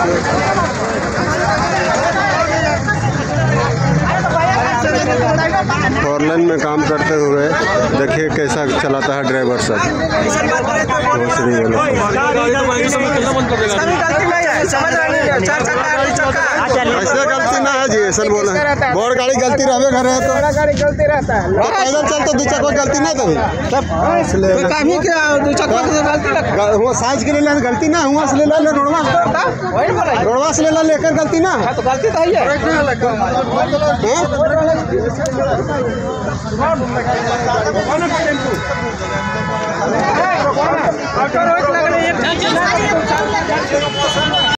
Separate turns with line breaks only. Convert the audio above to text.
Four lane में काम करते हुए देखिए कैसा चलाता है ड्राइवर सब। ऐसे गलती ना है जी, ऐसा बोला बड़ गाड़ी गलती रहे घर है तो गाड़ी गलती रहता है, पैदल चलते दो चक्का गलती ना तभी हुआ साइज के लिए गलती ना हुआ से ले रोडवा से ले लेकर गलती ना तो गलती तो है।